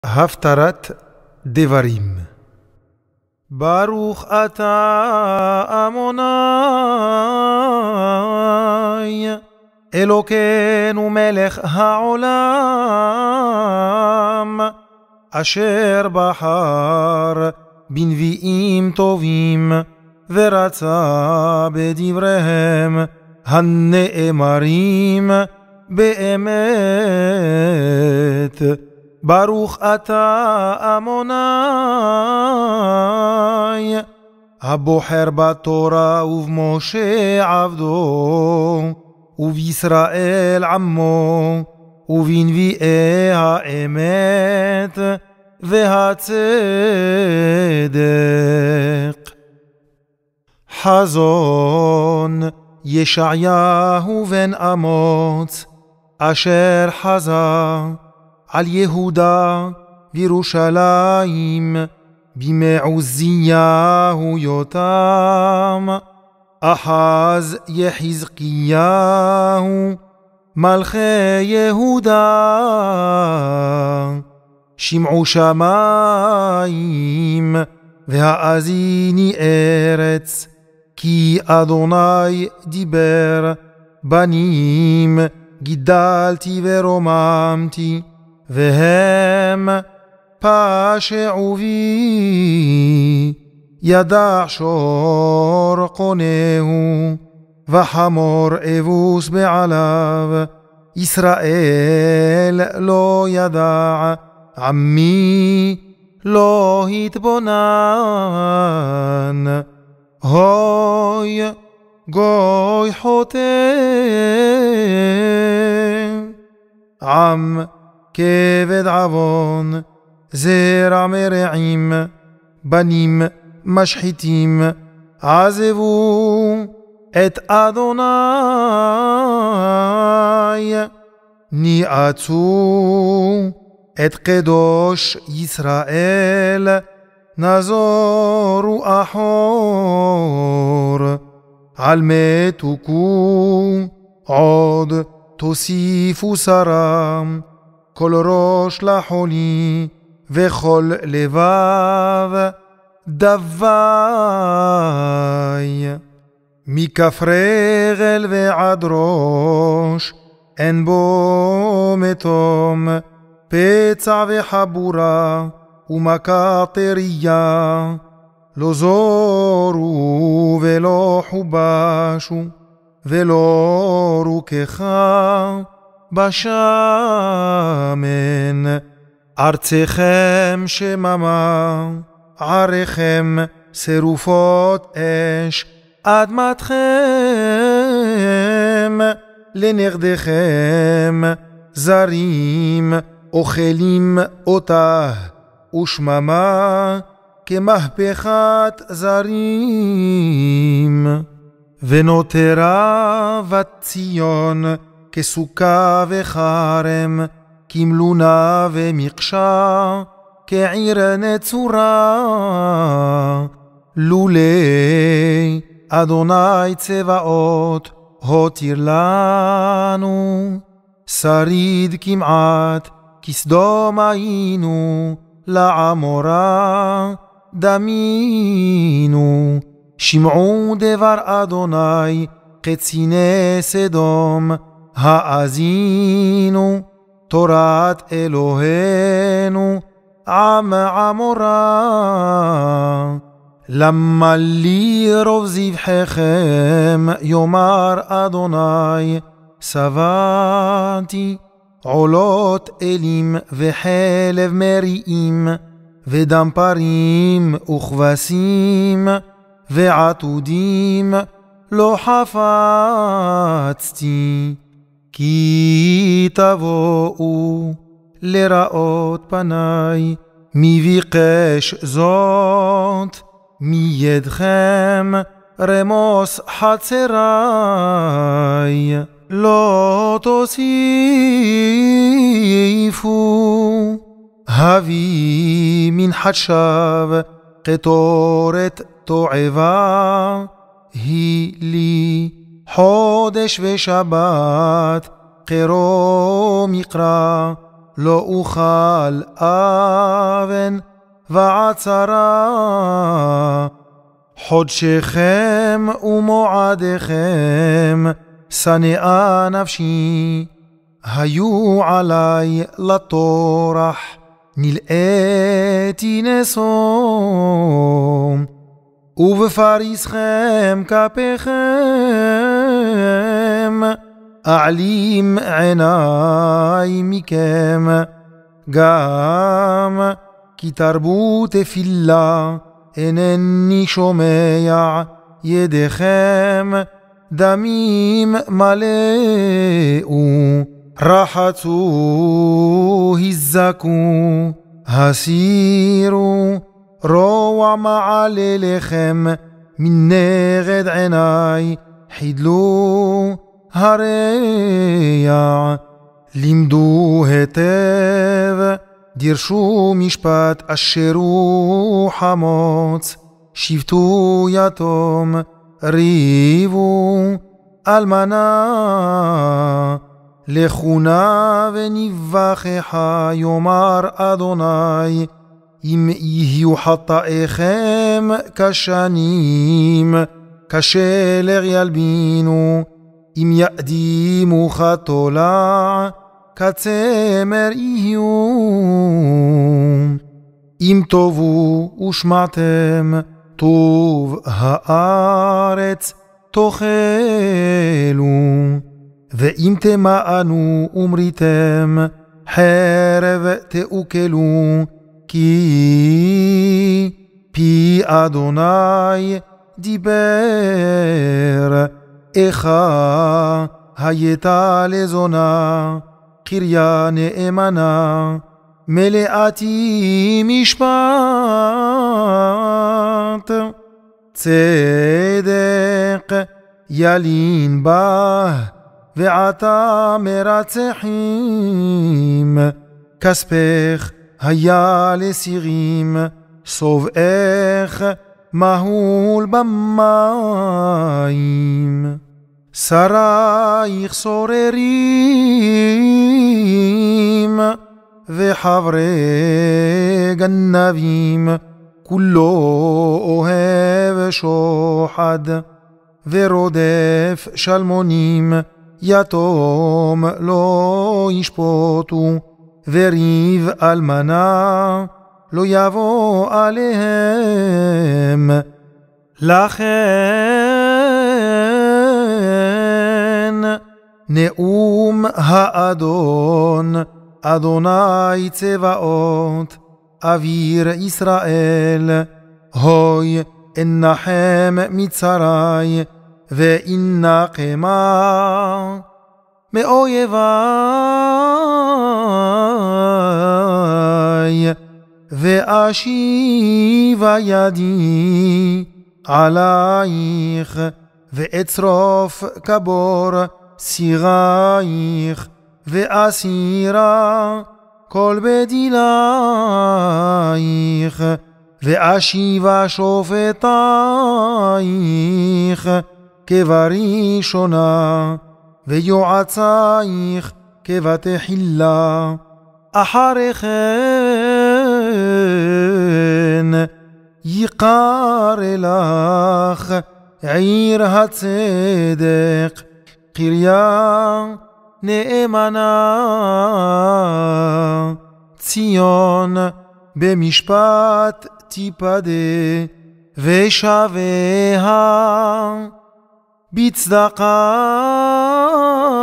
הפטרת דברים. ברוך אתה אדוני אלוקינו מלך העולם, אשר בחר בנביאים טובים ורצה בדבריהם הנאמרים באמת. ברוך אתה אדוני הבוחר בתורה ובמשה עבדו ובישראל עמו ובנביאי האמת והצדק. חזון ישעיהו בן אמוץ אשר חזה על יהודה וירושלים בימי עוזיהו יותם, אחז יחזקיהו מלכי יהודה. שמעו שמיים והאזיני ארץ, כי אדוני דיבר. בנים גידלתי ורוממתי, והם פשעו בי. ידע שור קונהו וחמור אבוס בעליו, ישראל לא ידע, עמי לא התבונן. הוי גוי חוטא, עם כבד עוון, זרע מרעים, בנים משחיתים, עזבו את אדוני. ניאצו את קדוש ישראל, נזורו אחור. על מתוקו עוד תוסיפו שרם, כל ראש לחולי וכל לבב דווי. מכף רגל ועד ראש אין בו מתום, פצע וחבורה ומכה טריה. לא זורו ולא חובשו ולא רוככה בשמן. ארצכם שממה, עריכם שרופות אש. אדמתכם לנגדכם זרים אוכלים אותה, ושממה כמהפכת זרים. ונותרה בת ציון כסוכה וחרם, כמלונה ומקשה, כעיר נצורה. לולי אדוני צבאות הותיר לנו, שריד כמעט כסדום היינו, לעמורה דמינו. שמעו דבר אדוני קציני סדום, האזינו תורת אלוהינו עם עמורה. למה לי רוב זבחיכם, יאמר אדוני, שבעתי עולות אלים וחלב מריעים ודם פרים וכבשים ועתודים לא חפצתי. כי תבואו לראות פני, מי ביקש זאת מידכם, רמוס חצרי. לא תוסיפו, הביא מנחת שווא, קטורת תועבה. היא לי חודש ושבת, קרו מקרא, לא אוכל אבן ועצרה, חודשכם ומועדיכם שנאה נפשי, היו עלי לטורח, נלאיתי נסום, ובפריסכם כפיכם, אעלים עיניי מכם, גם כי תרבו תפילה אינני שומע ידיכם, דמים מלאו, רחצו, הזקו, הסירו, רוע מעלליכם, מנגד עיניי, חידלו הרע, לימדו היטב, דירשו משפט אשרו חמוץ, שבטו יתום, ריבו אלמנה, לכונה ונבחך יאמר אדוני, אם יהיו חטאיכם כשנים, כשלג ילבינו, אם יאדימו חתולה, כצמר יהיו. אם טובו ושמעתם, טוב הארץ תאכלו, ואם תמאנו ומריתם, חרב תאכלו, כי פי אדוני דיבר. איכה הייתה לזונה, קריה נאמנה, מלאתי משפט, צדק ילין בה, ועתה מרצחים, כספך היה לסירים, סובך מהול במים, שרייך סוררים, וחברי גנבים, כולו אוהב שוחד, ורודף שלמונים, יתום לא ישפוטו, וריב אלמנה לא יבוא עליהם. לכן נאום האדון, אדוני צבאות, אוויר ישראל, הוי אנחם מצרי, ואנקמה מאויבי, ואשיב ידי עלייך, ואצרוף כבור סירייך, ואסירה כל בדילייך, ואשיבה שופטייך כבראשונה, ויועצייך כבתחילה. אחרי כן יקרא לך עיר הצדק, קריה נאמנה, ציון במשפט תיפדה, ושביה בצדקה